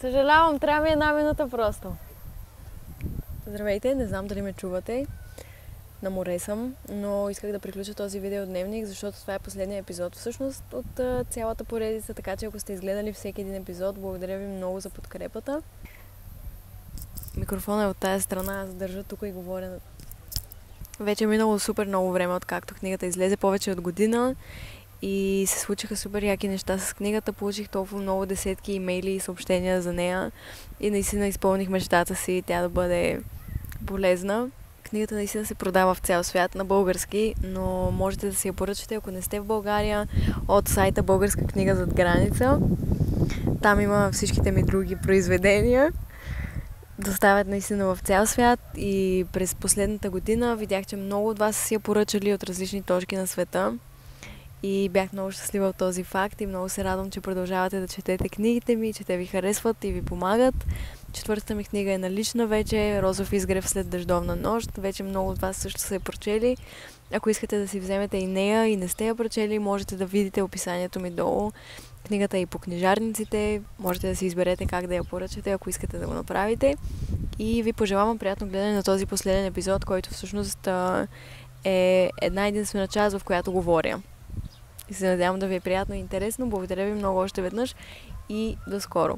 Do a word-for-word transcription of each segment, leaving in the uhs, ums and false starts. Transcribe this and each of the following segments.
Съжалявам, трябва ми една минута просто. Здравейте, не знам дали ме чувате. На море съм, но исках да приключа този видеодневник, защото това е последният епизод всъщност от а, цялата поредица, така че ако сте изгледали всеки един епизод, благодаря ви много за подкрепата. Микрофонът е от тая страна, аз държа тук и говоря. Вече е минало супер много време, откакто книгата излезе, повече от година. И се случиха супер яки неща с книгата. Получих толкова много десетки имейли и съобщения за нея. И наистина изпълних мечтата си тя да бъде полезна. Книгата наистина се продава в цял свят на български, но можете да си я поръчате, ако не сте в България, от сайта Българска книга зад граница. Там има всичките ми други произведения. Доставят наистина в цял свят и през последната година видях, че много от вас са си я поръчали от различни точки на света. И бях много щастлива от този факт и много се радвам, че продължавате да четете книгите ми, че те ви харесват и ви помагат. Четвъртата ми книга е налична вече, Розов изгрев след дъждовна нощ. Вече много от вас също са я прочели. Ако искате да си вземете и нея и не сте я прочели, можете да видите описанието ми долу. Книгата е и по книжарниците. Можете да си изберете как да я поръчате, ако искате да го направите. И ви пожелавам приятно гледане на този последен епизод, който всъщност е една единствена част, в която говоря. И се надявам да ви е приятно и интересно. Благодаря ви много още веднъж и до скоро!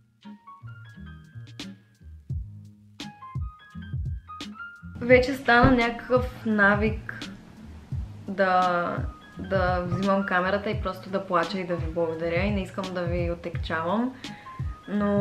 Вече стана някакъв навик да, да взимам камерата и просто да плача и да ви благодаря и не искам да ви отекчавам, но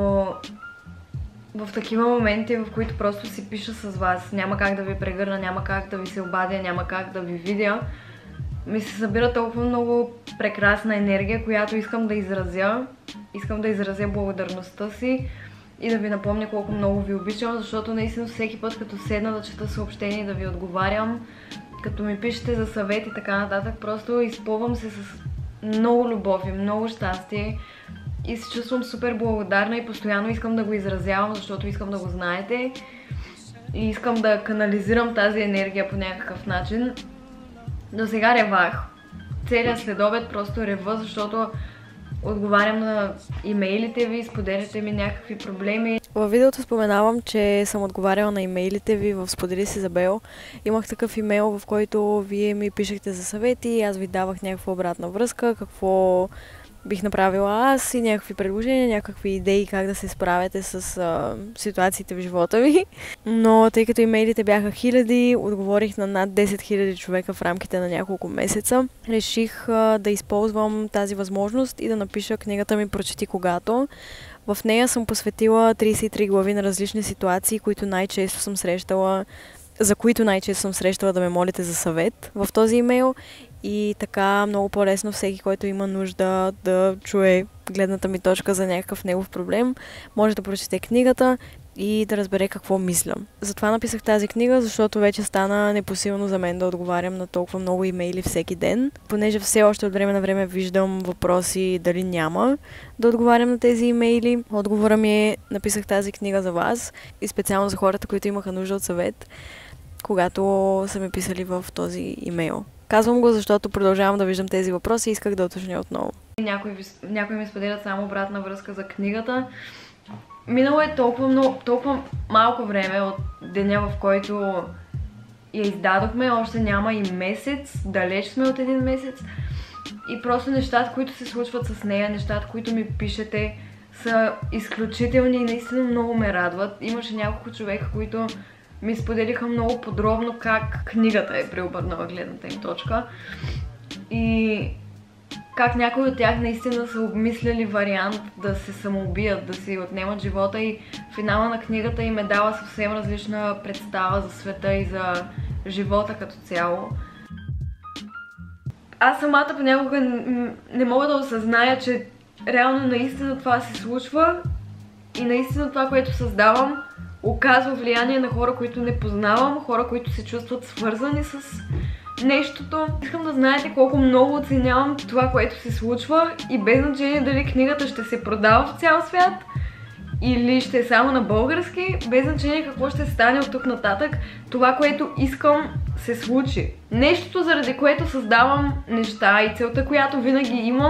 в такива моменти, в които просто си пиша с вас, няма как да ви прегърна, няма как да ви се обадя, няма как да ви видя, ми се събира толкова много прекрасна енергия, която искам да изразя. Искам да изразя благодарността си и да ви напомня колко много ви обичам, защото наистина всеки път, като седна да чета съобщения и да ви отговарям, като ми пишете за съвет и така нататък, просто изпълвам се с много любов и много щастие и се чувствам супер благодарна и постоянно искам да го изразявам, защото искам да го знаете и искам да канализирам тази енергия по някакъв начин. До сега ревах. Целият следобед просто рева, защото отговарям на имейлите ви, споделяте ми някакви проблеми. Във видеото споменавам, че съм отговаряла на имейлите ви в Сподели с Изабел. Имах такъв имейл, в който вие ми пишехте за съвети и аз ви давах някаква обратна връзка, какво бих направила аз и някакви предложения, някакви идеи как да се справяте с а, ситуациите в живота ви. Но тъй като имейлите бяха хиляди, отговорих на над десет хиляди човека в рамките на няколко месеца. Реших а, да използвам тази възможност и да напиша книгата ми "Прочети когато". В нея съм посветила тридесет и три глави на различни ситуации, които най-често съм срещала, за които най-често съм срещала да ме молите за съвет в този имейл. И така много по-лесно всеки, който има нужда да чуе гледната ми точка за някакъв негов проблем, може да прочете книгата и да разбере какво мисля. Затова написах тази книга, защото вече стана непосилно за мен да отговарям на толкова много имейли всеки ден. Понеже все още от време на време виждам въпроси дали няма да отговарям на тези имейли. Отговора ми е: написах тази книга за вас и специално за хората, които имаха нужда от съвет, когато са ми писали в този имейл. Казвам го, защото продължавам да виждам тези въпроси и исках да уточня отново. Някои, някои ми споделят само обратна връзка за книгата. Минало е толкова, много, толкова малко време от деня, в който я издадохме. Още няма и месец, далеч сме от един месец. И просто нещата, които се случват с нея, нещата, които ми пишете, са изключителни и наистина много ме радват. Имаше няколко човека, които ми споделиха много подробно как книгата е преобърнала гледната им точка и как някои от тях наистина са обмисляли вариант да се самоубият, да си отнемат живота и финала на книгата им е дала съвсем различна представа за света и за живота като цяло. Аз самата понякога не мога да осъзная, че реално наистина това се случва и наистина това, което създавам, оказва влияние на хора, които не познавам, хора, които се чувстват свързани с нещото. Искам да знаете колко много оценявам това, което се случва и без значение дали книгата ще се продава в цял свят или ще е само на български, без значение какво ще стане от тук нататък, това, което искам, се случи. Нещото, заради което създавам неща и целта, която винаги имам,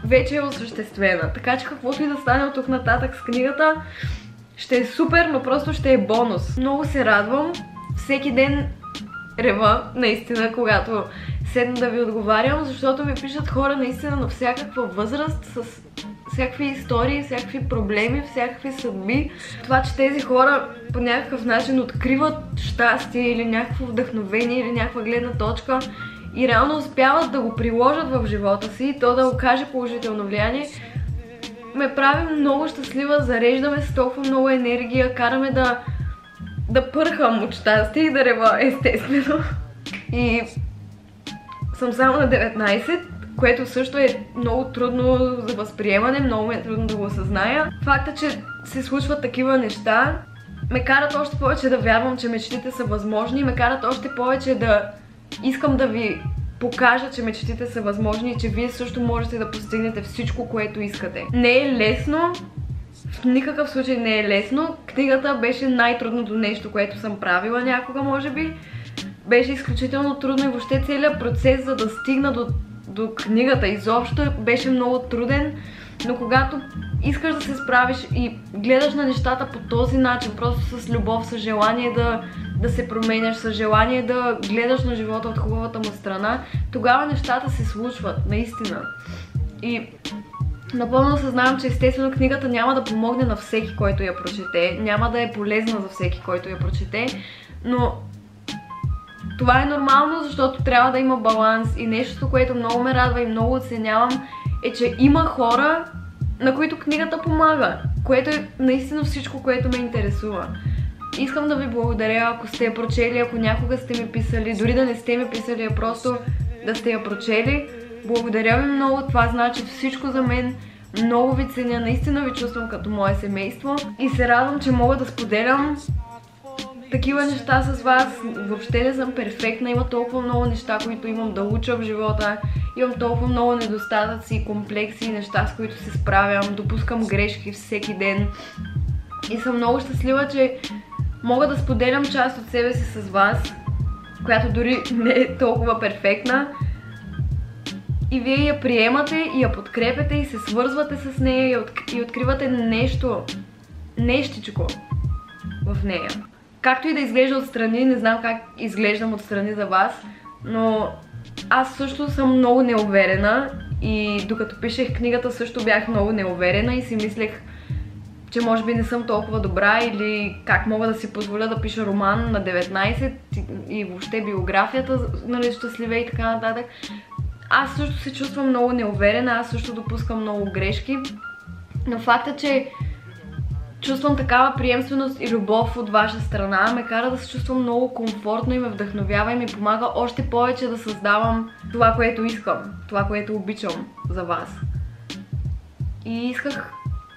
вече е осъществена. Така че каквото и да стане от тук нататък с книгата, ще е супер, но просто ще е бонус. Много се радвам. Всеки ден рева, наистина, когато седна да ви отговарям, защото ми пишат хора наистина на всякаква възраст, с всякакви истории, всякакви проблеми, всякакви съдби. Това, че тези хора по някакъв начин откриват щастие или някакво вдъхновение или някаква гледна точка и реално успяват да го приложат в живота си и то да окаже положително влияние, ме прави много щастлива, зареждаме с толкова много енергия, караме да, да пърхам от щастие и да рева, естествено. И съм само на деветнайсет, което също е много трудно за възприемане, много ме е трудно да го осъзная. Факта, че се случват такива неща, ме карат още повече да вярвам, че мечтите са възможни, ме карат още повече да искам да ви покажа, че мечтите са възможни и че вие също можете да постигнете всичко, което искате. Не е лесно, в никакъв случай не е лесно. Книгата беше най-трудното нещо, което съм правила някога, може би. Беше изключително трудно и въобще целият процес, за да стигна до, до книгата изобщо, беше много труден. Но когато искаш да се справиш и гледаш на нещата по този начин, просто с любов, с желание да, да се променяш, с желание да гледаш на живота от хубавата му страна, тогава нещата се случват, наистина. И напълно осъзнавам, че естествено книгата няма да помогне на всеки, който я прочете, няма да е полезна за всеки, който я прочете, но това е нормално, защото трябва да има баланс и нещо, което много ме радва и много оценявам, е, че има хора, на които книгата помага, което е наистина всичко, което ме интересува. Искам да ви благодаря, ако сте я прочели, ако някога сте ми писали, дори да не сте ми писали, а просто да сте я прочели. Благодаря ви много, това значи всичко за мен. Много ви ценя, наистина ви чувствам като мое семейство и се радвам, че мога да споделям такива неща с вас. Въобще не съм перфектна, има толкова много неща, които имам да уча в живота, имам толкова много недостатъци, комплекси, неща, с които се справям, допускам грешки всеки ден и съм много щастлива, че мога да споделям част от себе си с вас, която дори не е толкова перфектна, и вие я приемате и я подкрепяте и се свързвате с нея и откривате нещо, нещичко в нея. Както и да изглежда отстрани, не знам как изглеждам отстрани за вас, но аз също съм много неуверена и докато пишех книгата също бях много неуверена и си мислех, че може би не съм толкова добра или как мога да си позволя да пиша роман на деветнайсет и въобще биографията, нали, щастливе и така нататък. Аз също се чувствам много неуверена, аз също допускам много грешки, но факта, че чувствам такава приемственост и любов от ваша страна, ме кара да се чувствам много комфортно и ме вдъхновява и ми помага още повече да създавам това, което искам, това, което обичам за вас. И исках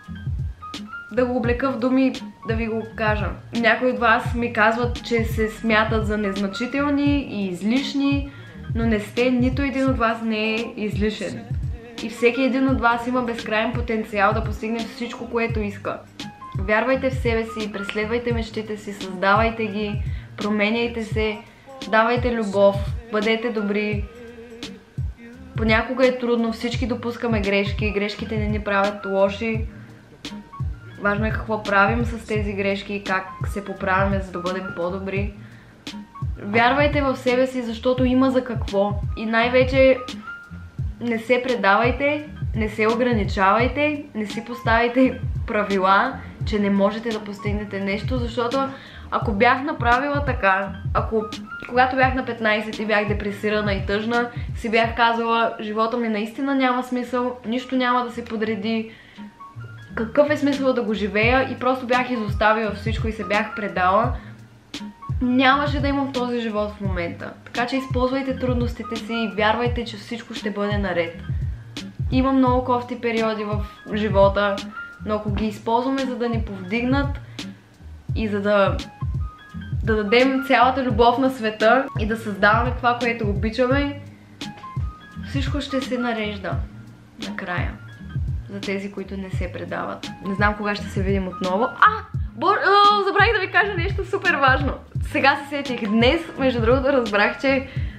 да го облека в думи, да ви го кажа. Някои от вас ми казват, че се смятат за незначителни и излишни, но не сте, нито един от вас не е излишен. И всеки един от вас има безкрайен потенциал да постигне всичко, което иска. Вярвайте в себе си, преследвайте мечтите си, създавайте ги, променяйте се, давайте любов, бъдете добри. Понякога е трудно, всички допускаме грешки, грешките не ни правят лоши. Важно е какво правим с тези грешки и как се поправяме, за да бъдем по-добри. Вярвайте в себе си, защото има за какво. И най-вече не се предавайте, не се ограничавайте, не си поставяйте правила, че не можете да постигнете нещо, защото ако бях направила така, ако когато бях на петнайсет и бях депресирана и тъжна, си бях казала, живота ми наистина няма смисъл, нищо няма да се подреди, какъв е смисъл да го живея, и просто бях изоставила всичко и се бях предала, нямаше да имам този живот в момента. Така че използвайте трудностите си и вярвайте, че всичко ще бъде наред. Има много кофти периоди в живота, но ако ги използваме, за да ни повдигнат и за да, да дадем цялата любов на света и да създаваме това, което обичаме, всичко ще се нарежда накрая. За тези, които не се предават. Не знам кога ще се видим отново. А! Бор... О, забравих да ви кажа нещо супер важно. Сега се сетих. Днес, между другото, разбрах, че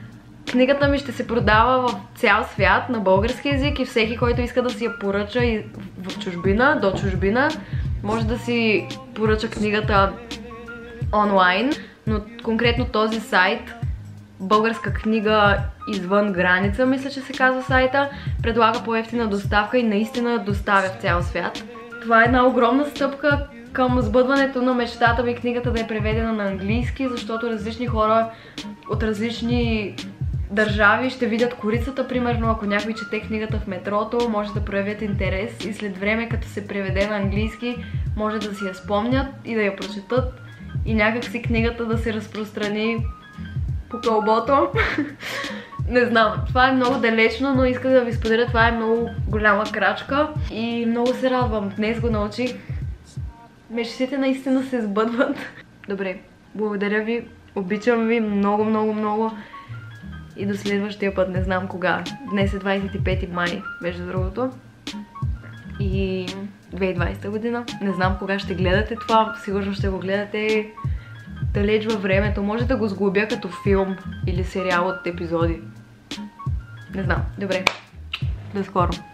Книгата ми ще се продава в цял свят на български език и всеки, който иска да си я поръча и в чужбина, до чужбина, може да си поръча книгата онлайн, но конкретно този сайт, българска книга извън граница, мисля, че се казва сайта, предлага по-евтина доставка и наистина доставя в цял свят. Това е една огромна стъпка към сбъдването на мечтата ми книгата да е преведена на английски, защото различни хора от различни държави ще видят корицата, примерно, ако някой чете книгата в метрото, може да проявят интерес и след време, като се преведе на английски, може да си я спомнят и да я прочетат и някак си книгата да се разпространи по кълбото. Не знам, това е много далечно, но исках да ви споделя, това е много голяма крачка и много се радвам. Днес го научих. Мечтите наистина се сбъдват. Добре, благодаря ви, обичам ви много, много, много и до следващия път, не знам кога. Днес е двадесет и пети май, между другото. И две хиляди и двадесета година. Не знам кога ще гледате това, сигурно ще го гледате далеч във времето. Може да го сглобя като филм или сериал от епизоди. Не знам. Добре. До скоро.